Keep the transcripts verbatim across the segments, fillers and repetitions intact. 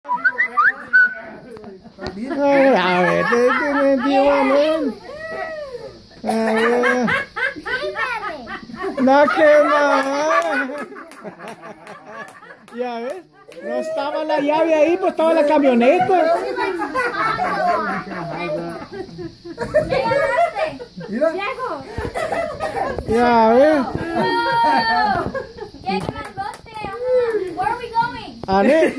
A ver, te metió, man. A ver. No, que no. Ya ves, no estaba la llave ahí, pues estaba la camioneta. Mira. Ya ves. Where are we going? A ver.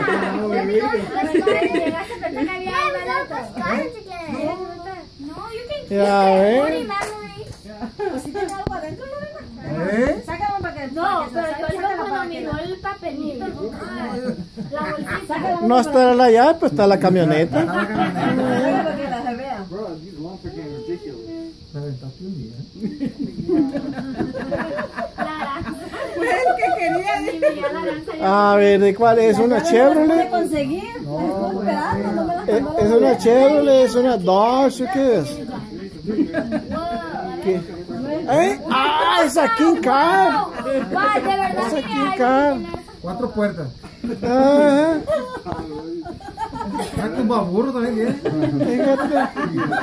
No, you can keep Ya it. ves. Pues si tiene algo adentro, ¿no? ¿Eh? Sácalo para que... No, pero yo digo cuando miró el papelito, la bolsita. No está la llave, pues está la camioneta. Sácalo para que la vea. Bro, these lumps are getting ridiculous. Me aventaste un día. El que quería... A ver, ¿de cuál es? ¿Una No Chevrolet? conseguir. No, Estoy esperando, no me la ¿Es tomó. es una Chevrolet? ¿Es una Dodge? ¿Qué es? ¿Qué? ¿Eh? ¡Ah! ¡Es a King Car! Va, de verdad ¡Es a que King hay Car! Cuatro puertas. Ajá. Ah, con baburro también tiene. Fíjate.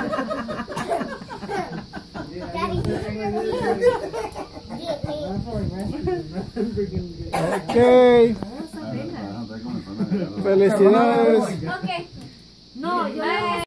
Ok. Felicidades. Ok. No, yo le